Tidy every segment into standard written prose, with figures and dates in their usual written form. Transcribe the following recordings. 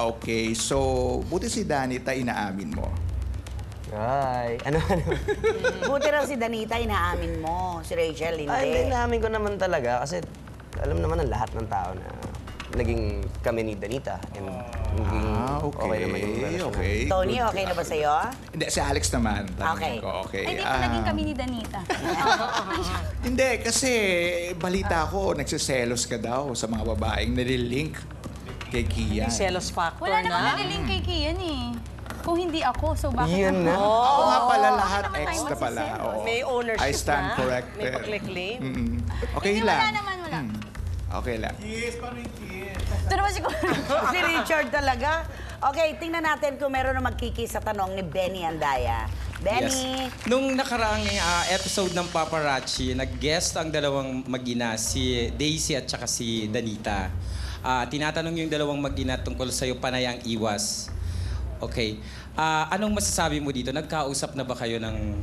Okay, so buti si Danita inaamin mo. Ay, ano? Buti raw si Danita, inaamin mo. Si Rachel, hindi. Ay, inamin ko naman talaga kasi alam naman ng lahat ng tao na naging kami ni Danita. And naging okay naman yung relasyon okay. namin. Tony, okay na ba sa'yo? Hindi, si Alex naman. Tanongin Okay. ko, okay. Ay, hindi pa naging kami ni Danita. Hindi, kasi balita ko, nagsiselos ka daw sa mga babaeng nililink kay Kian. Yung selos factor Wala na. namang nalilink kay Kian eh. Kung hindi ako, so bakit Yun na. Ako nga pala lahat Bakit naman ex tayo na pala. magsiselos? Oo. May ownership I stand na. corrected. May paklik-claim. Okay Hindi, lang. wala naman, wala. Okay lang. Ito naman siguro. Si Richard talaga. Okay, tingnan natin kung meron na magkiki sa tanong ni Benny Andaya. Benny, Yes. Nung nakaraang episode ng Paparazzi, nag-guest ang dalawang mag-ina, si Daisy at saka si Danita. Tinatanong yung dalawang mag-ina tungkol sa'yo, panayang iwas. Okay. Anong masasabi mo dito? Nagkausap na ba kayo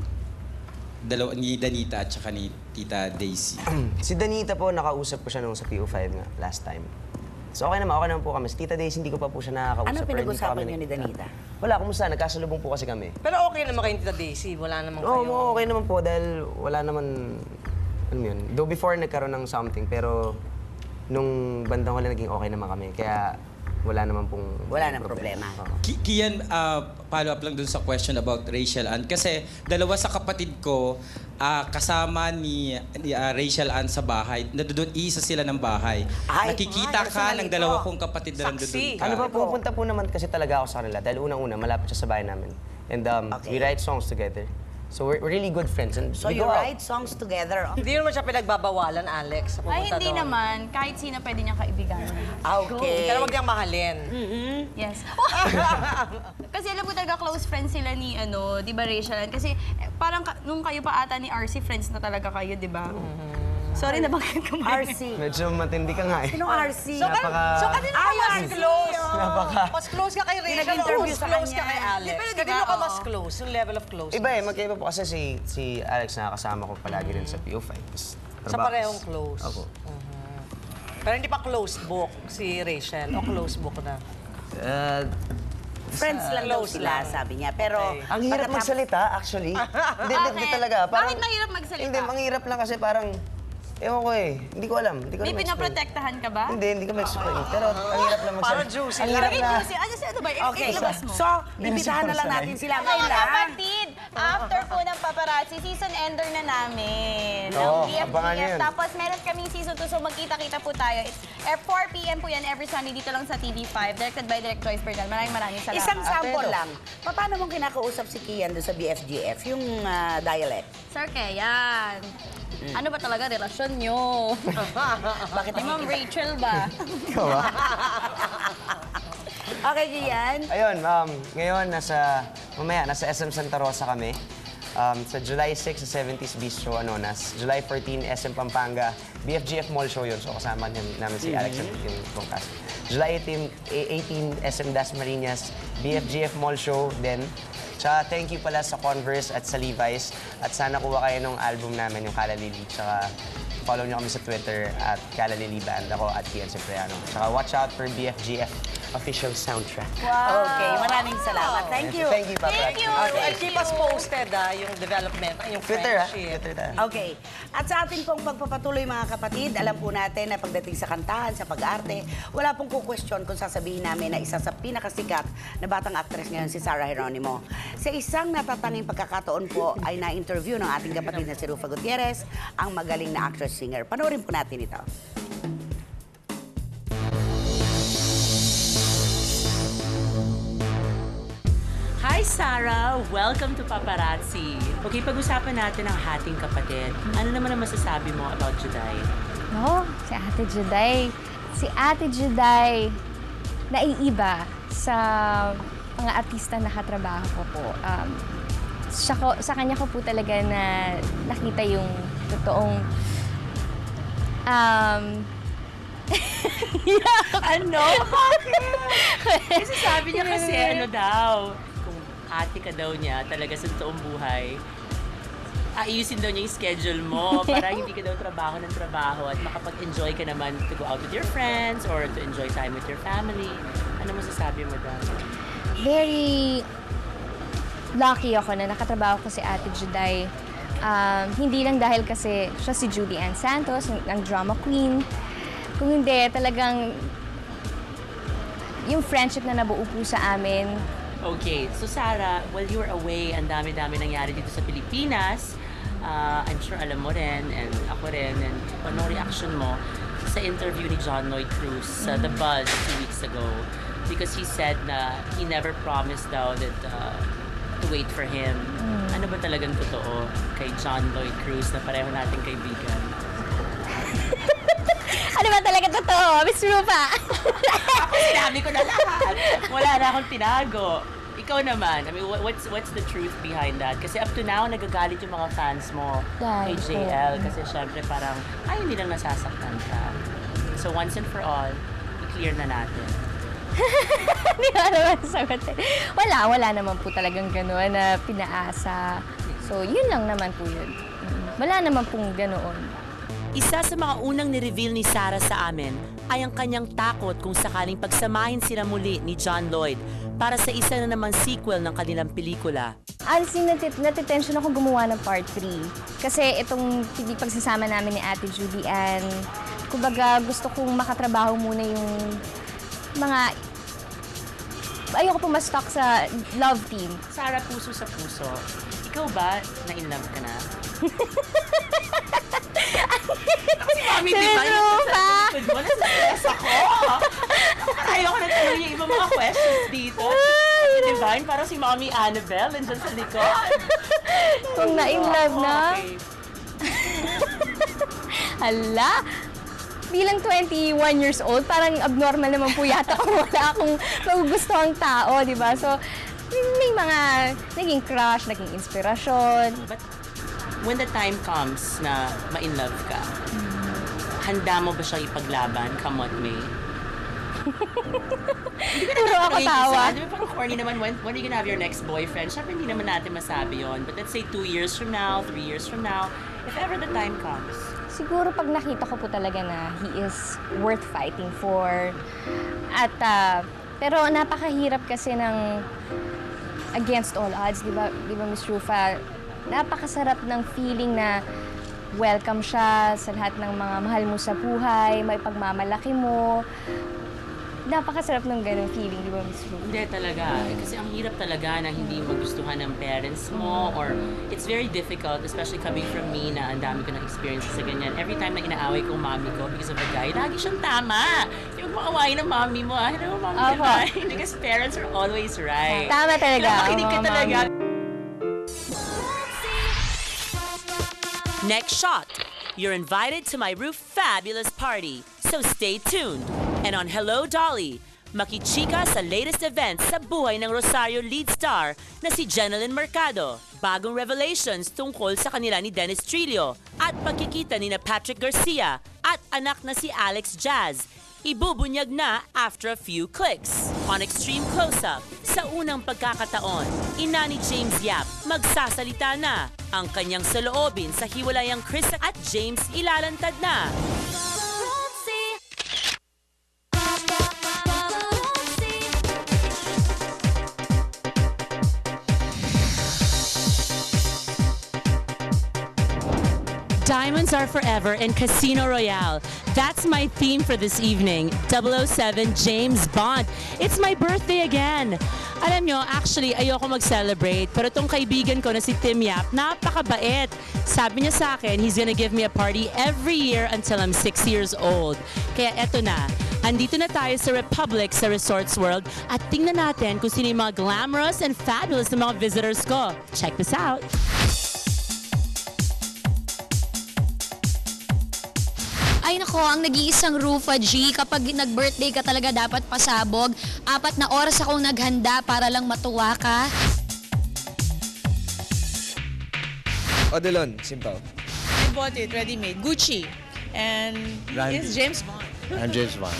ni Danita at saka ni Tita Daisy? Si Danita po, nakausap ko siya nung sa PO5 nga, last time. So okay naman po kami. Si Tita Daisy, hindi ko pa po siya nakakausap. ano or hindi pa pinag-usapan kami niyo ni Danita? Wala, kumusta? Nagkasalubong po kasi kami. Pero okay naman kayo ni Tita Daisy. Wala naman kayo. Oo, okay naman po dahil wala naman, ano yun. Though before nagkaroon ng something, pero nung bandang huli naging okay naman kami. Kaya wala naman pong Wala nang problema. Oo. Kian, follow up lang dun sa question about Rachel Ann. Kasi dalawa sa kapatid ko, kasama ni Rachel Ann sa bahay. Nandun isa sila ng bahay. Ay, Nakikita ka personal ng ito. dalawa kong kapatid na nandun Saksi. ka. Ano ba, pupunta po naman kasi talaga ako sa kanila. Dahil unang-una, malapit siya sa bahay namin. And Okay. we write songs together. So we're really good friends. And So we you go out. write songs together. Hindi naman siya pinagbabawalan, Alex. Sa Ay, pumunta hindi doon. naman. Kahit sino pwede niyang kaibigan. Okay. Pero wag niyang mahalin. Yes. Kasi alam ko talaga close friends sila ni, di ba, Rachel? Kasi parang nung kayo pa ata ni RC, friends na talaga kayo, di ba? Sorry, nabanggit ko ba? RC. Medyo matindi ka nga eh. Sino RC? So kanino ka mas RC, close? Napaka- Mas close ka kay Rachel o Pinag-interview mas sa close kanya. ka kay Alex? Pero di ba, Kanino ka oo. mas close? Yung level of closeness? Iba magkaiba po kasi si Alex nakakasama ko palagi rin sa PO5. Sa parehong close? Opo. Pero hindi pa closed book si Rachel o closed book na? Friends lang daw Close sila, lang. sabi niya. Pero Okay. Ang hirap magsalita, actually. Hindi talaga. Bakit mahirap magsalita? Hindi, manghirap lang kasi parang, ewan ko eh. Hindi ko alam. Hindi ko May alam ma-explain. pinaprotektahan ka ba? Hindi ko ma-explain. Pero ang hirap lang magsalita. Parang juicy Ang lang. hirap Bakit na. juicy? Ano ba? Okay, Ilabas mo. so, imbitahan na lang natin sila. Mga Kailan? kapatid, after po ng paparazzi, season ender na namin. Oo, ng abangan BFGF. yun. Tapos meron kaming season 2, so magkita-kita po tayo. It's 4 p.m. po yan every Sunday dito lang sa TV5, directed by Direct Joyce Bernal. Maraming salamat. Isang sample ito. lang. Paano mong kinakausap si Kian doon sa BFGF? Yung dialect. Sir Keyan, ano ba talaga relasyon nyo? Bakit Ni Ma'am Rachel ba? Ikaw ba? Okay, Kian. Ayun, ngayon mamaya nasa SM Santa Rosa kami. Sa July 6 sa 70s Bistro Anonas. July 14, SM Pampanga. BFGF Mall Show yun. So kasama namin si Alex at yung cast. July 18 SM Dasmariñas. BFGF Mall Show din. Tsaka thank you pala sa Converse at sa Levi's. At sana kuha kayo ng album namin, yung Kalalili. Tsaka follow nyo kami sa Twitter at Kalalili Band. Ako at Kian Cipriano. Tsaka watch out for BFGF official soundtrack. Okay, maraming salamat. Thank you. Thank you, Papa. Thank you. And keep us posted yung development, yung Twitter, friendship. Twitter tayo. Okay. At sa ating pong pagpapatuloy mga kapatid, alam po natin na pagdating sa kantahan, sa pag-arte, wala pong ku-question kung sasabihin namin na isa sa pinakasikat na batang actress ngayon si Sarah Geronimo. Sa isang natatanging pagkakataon po ay na-interview ng ating kapatid na si Rufa Gutierrez, ang magaling na actress-singer. Panoorin po natin ito. Hi Sarah! Welcome to Paparazzi. Okay, pag-usapan natin ang hating kapatid. Ano naman ang masasabi mo about Juday? No, si Ate Juday. Si Ate Juday, naiiba sa mga artista na katrabaho ko po. Sa kanya ko po talaga na nakita yung totoong... Ano? Kasi sabi niya kasi ano daw, kung ate ka daw niya talaga sa totoong buhay, ayusin daw niya yung schedule mo para hindi ka daw trabaho ng trabaho at makapag-enjoy ka naman to go out with your friends or to enjoy time with your family. Ano Ano masasabi mo dahil? Very lucky ako na nakatrabaho ko si Ate Juday. Hindi lang dahil kasi siya si Julie Ann Santos, ang drama queen. Kung hindi, talagang yung friendship na nabuo po sa amin. Okay, so Sarah, while you were away, ang dami-dami nangyari dito sa Pilipinas. I'm sure alam mo rin, and ako rin, and ano reaction mo sa interview ni John Lloyd Cruz sa The Buzz 2 weeks ago? Because he said na he never promised daw that to wait for him. Ano ba talagang totoo kay John Lloyd Cruz na pareho nating kaibigan? Ano ba talaga totoo, Miss Rufa? Ako sinabi ko na lahat. Wala na akong tinago. Ikaw naman, I mean, what's the truth behind that? Kasi up to now, nagagalit yung mga fans mo kay JL. Kasi syempre parang, ay, hindi lang nasasaktan ka. So once and for all, i-clear na natin. Hindi ko naman sagutin. Wala naman po talagang gano'n na pinaasa. So, yun lang naman po yun. Wala naman pong ganoon. Isa sa mga unang ni-reveal ni Sarah sa amin ay ang kanyang takot kung sakaling pagsamahin sila muli ni John Lloyd para sa isa na namang sequel ng kanilang pelikula. Honestly, natitension ako gumawa ng part 3. Kasi itong pagsasama namin ni Ate Judy Ann, kumbaga gusto kong makatrabaho muna yung mga... Ayoko po ma-stuck sa love team. Sarah, puso sa puso, ikaw ba na-in love ka na? Kasi mami, di ba? Yung mo, nasa-stress ako. Ayaw ko na tanong yung ibang mga questions dito. Divine, parang si Mommy Annabelle nandyan sa likod. Kung na-in love na? Okay. Hala! Bilang 21 years old, parang abnormal naman po yata kung wala akong magugustuhang tao, di ba? So, may mga naging crush, naging inspirasyon. But when the time comes na ma-in love ka, handa mo ba siya ipaglaban, come what may? Puro ako tawa. Di ba parang corny naman, when are you gonna have your next boyfriend? Siyempre, hindi naman natin masabi yon. But let's say 2 years from now, 3 years from now, if ever the time comes. Siguro pag nakita ko po talaga na he is worth fighting for. At, pero napakahirap kasi ng against all odds, di ba Miss Rufa? Napakasarap ng feeling na welcome siya sa lahat ng mga mahal mo sa buhay, may pagmamalaki mo. Napakasarap ng ganung feeling, di ba, Miss Rufa? Hindi talaga. Kasi ang hirap talaga na hindi magustuhan ng parents mo or it's very difficult, especially coming from me na ang dami ko ng experience sa ganyan. Every time na inaaway ko mami ko because of a guy, lagi siyang tama. Yung maawain ng mami mo, hello, mami ka ba? Because parents are always right. Tama talaga. Makinig ka talaga. Next shot, you're invited to my roof fabulous party, so stay tuned. And on Hello Dolly, makichika sa latest events sa buhay ng Rosario lead star na si Jenalyn Mercado, bagong revelations tungkol sa kanila ni Dennis Trillo, at pagkikita ni na Patrick Garcia at anak na si Alex Jazz. Ibubunyag na after a few clicks. On Extreme Close-Up, sa unang pagkakataon, ina ni James Yap magsasalita na. Ang kanyang saloobin sa hiwalayang Chris at James ilalantad na. Diamonds are forever in Casino Royale. That's my theme for this evening. 007 James Bond. It's my birthday again. Alam nyo, actually, ayoko mag-celebrate. Pero itong kaibigan ko na si Tim Yap, napakabait. Sabi niya sa akin, he's gonna give me a party every year until I'm 6 years old. Kaya eto na. Andito na tayo sa Republic sa Resorts World at tingnan natin kung sino yung mga glamorous and fabulous na mga visitors ko. Check this out. Ay nako, ang nag-iisang Rufa G, kapag nag-birthday ka talaga dapat pasabog. 4 na oras akong naghanda para lang matuwa ka. Odilon, simple. I bought it ready-made. Gucci. And he is James Bond. I'm James Bond.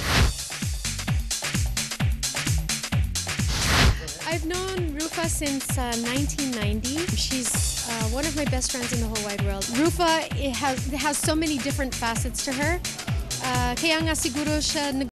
I've known Rufa since 1990. She's one of my best friends in the whole wide world. Rufa has so many different facets to her. Kaya nga siguro siya